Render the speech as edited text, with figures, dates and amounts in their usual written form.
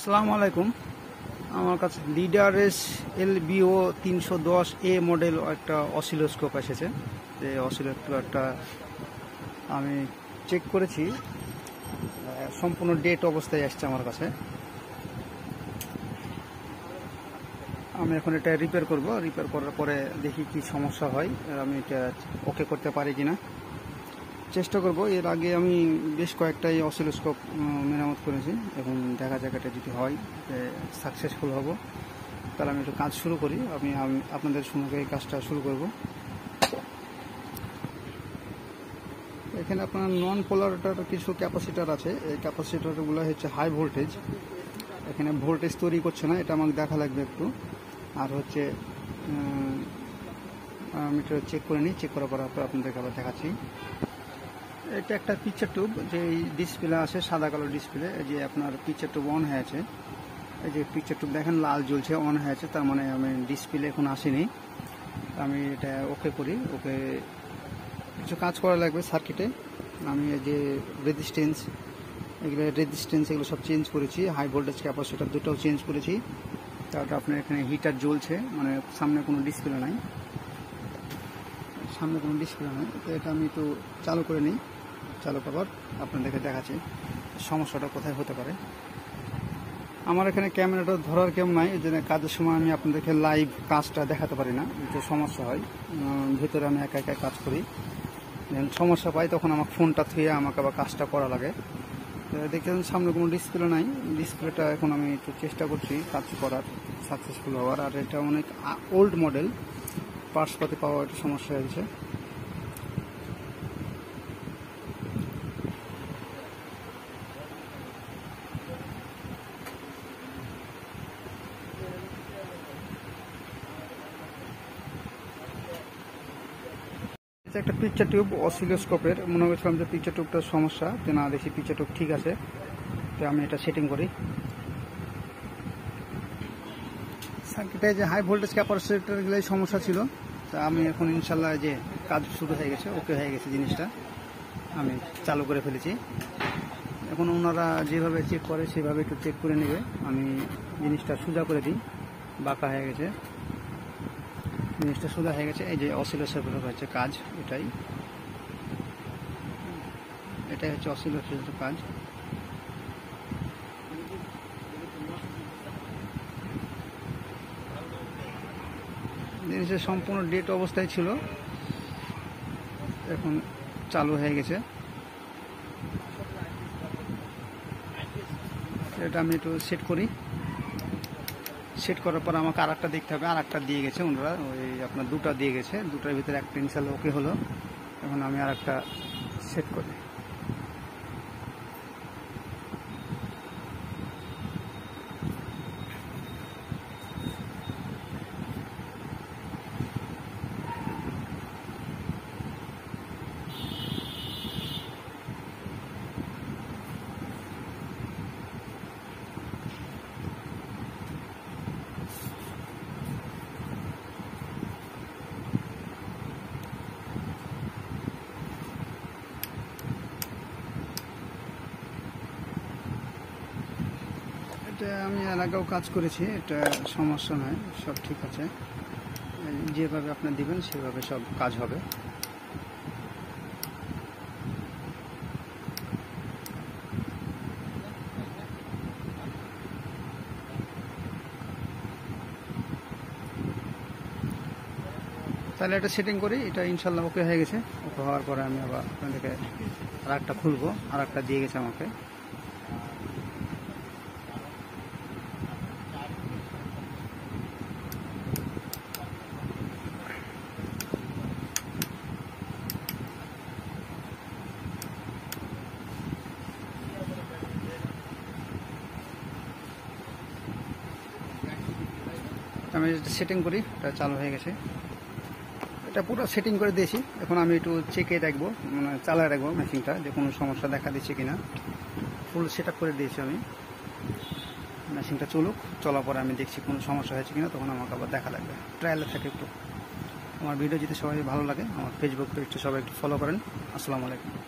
আসসালামু আলাইকুম। আমার কাছে লিডারেস LBO 310A মডেল একটা অসিলোস্কোপ এসেছে। এই অসিলোস্কোপটা আমি চেক করেছি, সম্পূর্ণ ডেট অবস্থায় আসছে আমার কাছে। আমি এখন এটা রিপেয়ার করব। রিপেয়ার করার পরে দেখি কি সমস্যা হয়, আমি এটা ওকে করতে পারি কিনা চেষ্টা করব। এর আগে আমি বেশ কয়েকটাই অসিলোস্কোপ মেরামত করেছি। এখন দেখা যাক এটা যদি হয় সাকসেসফুল হব। তাহলে আমি একটু কাজ শুরু করি। আমি আপনাদের সঙ্গে এই কাজটা শুরু করব। এখানে আপনার নন পোলারটার কিছু ক্যাপাসিটার আছে। এই ক্যাপাসিটারগুলো হচ্ছে হাই ভোল্টেজ। এখানে ভোল্টেজ তৈরি করছে না, এটা আমাকে দেখা লাগবে একটু। আর হচ্ছে আমি এটা চেক করে নিই। চেক করার পর আপনাদেরকে আবার দেখাচ্ছি। এটা একটা পিকচার টিউব, যে ডিসপ্লে আছে সাদা কালো ডিসপ্লে, যে আপনার পিকচার টিউব অন হয়েছে। এই যে পিকচার টিউব দেখেন লাল জ্বলছে, অন হয়েছে, তার মানে আমি ডিসপ্লে এখন আসেনি। আমি এটা ওকে করি। ওকে কিছু কাজ করা লাগবে সার্কিটে। আমি এই যে রেজিস্ট্যান্স এগুলো সব চেঞ্জ করেছি। হাই ভোল্টেজ ক্যাপাসিটার দুটোও চেঞ্জ করেছি। তারপর আপনার এখানে হিটার জ্বলছে, মানে সামনে কোনো ডিসপ্লে নাই। তো এটা আমি একটু চালু করে নিই। চালু করার আপনাদেরকে দেখাচ্ছি সমস্যাটা কোথায় হতে পারে। আমার এখানে ক্যামেরাটা ধরার কেউ নাই, এই জন্য কাজের সময় আমি আপনাদেরকে লাইভ কাজটা দেখাতে পারি না, যে সমস্যা হয়। ভিতরে আমি একা একা কাজ করি, যখন সমস্যা পাই তখন আমার ফোনটা থুয়ে আমাকে আবার কাজটা করা লাগে। দেখছেন সামনে কোনো ডিসপ্লে নাই। ডিসপ্লেটা এখন আমি একটু চেষ্টা করছি কাজ করার, সাকসেসফুল হওয়ার। আর এটা অনেক ওল্ড মডেল, পার্টসপাতি পাওয়া একটু সমস্যা হয়েছে। একটা পিকচার টিউব অসিলোস্কোপের, মনে করছিলাম যে পিকচার টিউবটার সমস্যা, তো না, দেখি পিকচার টিউব ঠিক আছে। তো আমি এটা সেটিং করি। সার্কিটে যে হাই ভোল্টেজ ক্যাপাসিটরগুলোই সমস্যা ছিল। তা আমি এখন ইনশাল্লাহ যে কাজ শুরু হয়ে গেছে, ওকে হয়ে গেছে জিনিসটা, আমি চালু করে ফেলেছি। এখন ওনারা যেভাবে চেক করে সেভাবে একটু চেক করে নেবে। আমি জিনিসটা সোজা করে দিই, বাঁকা হয়ে গেছে, জিনিসটা সোজা হয়ে গেছে। এই যে অসিলোস্কোপের হচ্ছে কাজ, এটাই হচ্ছে অসিলোস্কোপের কাজ। জিনিসের সম্পূর্ণ ডেট অবস্থায় ছিল, এখন চালু হয়ে গেছে। এটা আমি একটু সেট করি। সেট করার পর আমাকে আর একটা দেখতে হবে। আর একটা দিয়ে গেছে ওনারা, ওই আপনার দুটা দিয়ে গেছে, দুটার ভিতরে একটা ইনশাল্লাহ ওকে হলো। এখন আমি আর একটা সেট করি। এটা আমি এর আগেও কাজ করেছি, এটা সমস্যা নয়, সব ঠিক আছে। যেভাবে আপনি দিবেন সেভাবে সব কাজ হবে। তাহলে এটা সেটিং করি। এটা ইনশাল্লাহ ওকে হয়ে গেছে। ওকে হওয়ার পরে আমি আবার আপনাদেরকে আর একটা খুলবো। আর একটা দিয়ে গেছে আমাকে। আমি সেটিং করি, এটা চালু হয়ে গেছে। এটা পুরো সেটিং করে দিয়েছি। এখন আমি একটু চেকে রাখবো, মানে চালায় রাখবো মেশিনটা, যে কোনো সমস্যা দেখা দিচ্ছে কিনা। ফুল সেট আপ করে দিয়েছি আমি। মেশিনটা চলুক, চলার পরে আমি দেখছি কোনো সমস্যা হয়েছে কিনা, তখন আমাকে আবার দেখা লাগবে। ট্রায়ালে থাকে একটু। আমার ভিডিও যদি সবাই ভালো লাগে, আমার ফেসবুক পেজটা সবাই একটু ফলো করেন। আসসালামু আলাইকুম।